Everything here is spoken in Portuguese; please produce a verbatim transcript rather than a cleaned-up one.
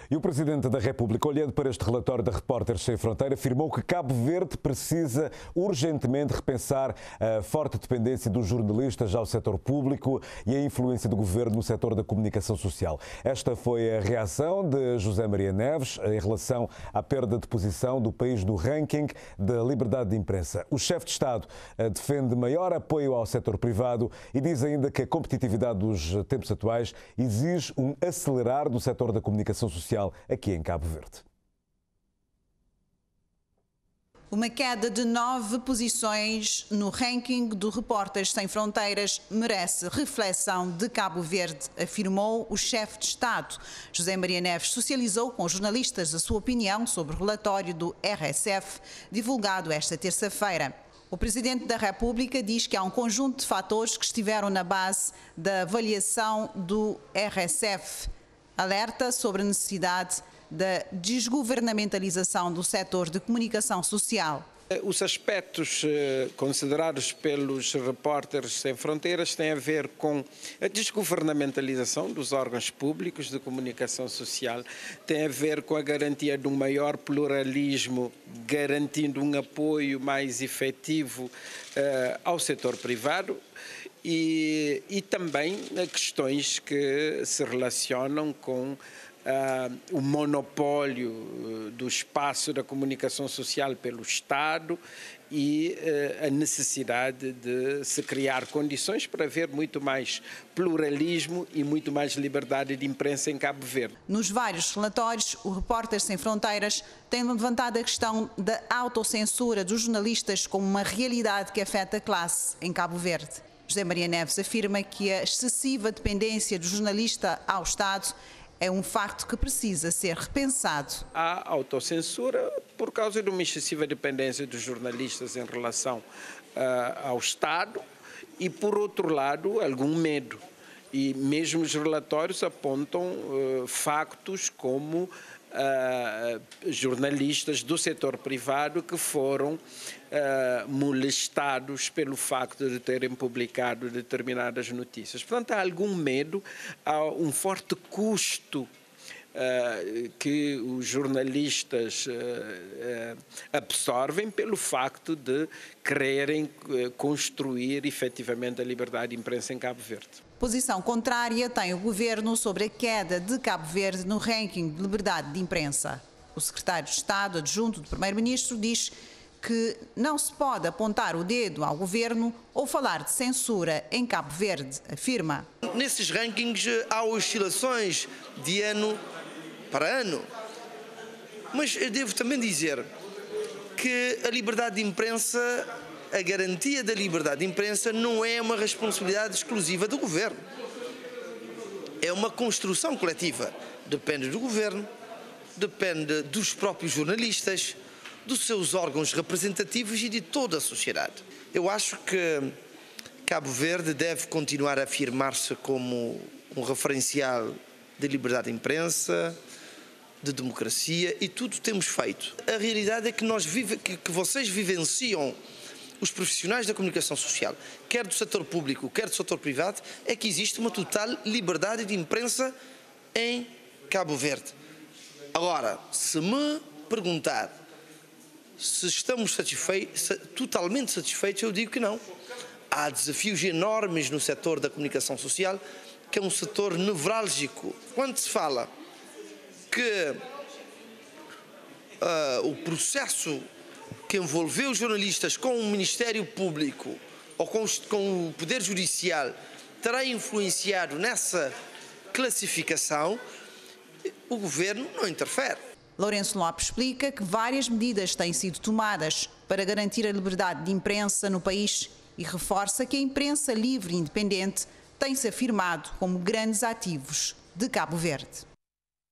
E o Presidente da República, olhando para este relatório da Repórteres Sem Fronteira, afirmou que Cabo Verde precisa urgentemente repensar a forte dependência dos jornalistas ao setor público e a influência do governo no setor da comunicação social. Esta foi a reação de José Maria Neves em relação à perda de posição do país no ranking da liberdade de imprensa. O chefe de Estado defende maior apoio ao setor privado e diz ainda que a competitividade dos tempos atuais exige um acelerar do setor da comunicação social aqui em Cabo Verde. Uma queda de nove posições no ranking do Repórteres Sem Fronteiras merece reflexão de Cabo Verde, afirmou o chefe de Estado. José Maria Neves socializou com jornalistas a sua opinião sobre o relatório do R S F, divulgado esta terça-feira. O Presidente da República diz que há um conjunto de fatores que estiveram na base da avaliação do R S F. Alerta sobre a necessidade da desgovernamentalização do setor de comunicação social. Os aspectos considerados pelos Repórteres Sem Fronteiras têm a ver com a desgovernamentalização dos órgãos públicos de comunicação social, tem a ver com a garantia de um maior pluralismo, garantindo um apoio mais efetivo uh, ao setor privado e, e também questões que se relacionam com Uh, o monopólio uh, do espaço da comunicação social pelo Estado e uh, a necessidade de se criar condições para haver muito mais pluralismo e muito mais liberdade de imprensa em Cabo Verde. Nos vários relatórios, o Repórteres Sem Fronteiras tem levantado a questão da autocensura dos jornalistas como uma realidade que afeta a classe em Cabo Verde. José Maria Neves afirma que a excessiva dependência do jornalista ao Estado é um facto que precisa ser repensado. Há autocensura por causa de uma excessiva dependência dos jornalistas em relação uh, ao Estado e, por outro lado, algum medo. E mesmo os relatórios apontam uh, factos como uh, jornalistas do setor privado que foram Uh, molestados pelo facto de terem publicado determinadas notícias. Portanto, há algum medo, há um forte custo uh, que os jornalistas uh, uh, absorvem pelo facto de quererem uh, construir efetivamente a liberdade de imprensa em Cabo Verde. Posição contrária tem o governo sobre a queda de Cabo Verde no ranking de liberdade de imprensa. O secretário de Estado adjunto do primeiro-ministro diz que não se pode apontar o dedo ao governo ou falar de censura em Cabo Verde, afirma. Nesses rankings há oscilações de ano para ano, mas eu devo também dizer que a liberdade de imprensa, a garantia da liberdade de imprensa não é uma responsabilidade exclusiva do governo. É uma construção coletiva. Depende do governo, depende dos próprios jornalistas, dos seus órgãos representativos e de toda a sociedade. Eu acho que Cabo Verde deve continuar a afirmar-se como um referencial de liberdade de imprensa, de democracia, e tudo temos feito. A realidade é que, nós vive, que, que vocês vivenciam, os profissionais da comunicação social, quer do setor público, quer do setor privado, é que existe uma total liberdade de imprensa em Cabo Verde. Agora, se me perguntar se estamos satisfeitos, totalmente satisfeitos, eu digo que não. Há desafios enormes no setor da comunicação social, que é um setor nevrálgico. Quando se fala que uh, o processo que envolveu os jornalistas com o Ministério Público ou com, os, com o Poder Judicial terá influenciado nessa classificação, o governo não interfere. Lourenço Lopes explica que várias medidas têm sido tomadas para garantir a liberdade de imprensa no país e reforça que a imprensa livre e independente tem-se afirmado como grandes ativos de Cabo Verde.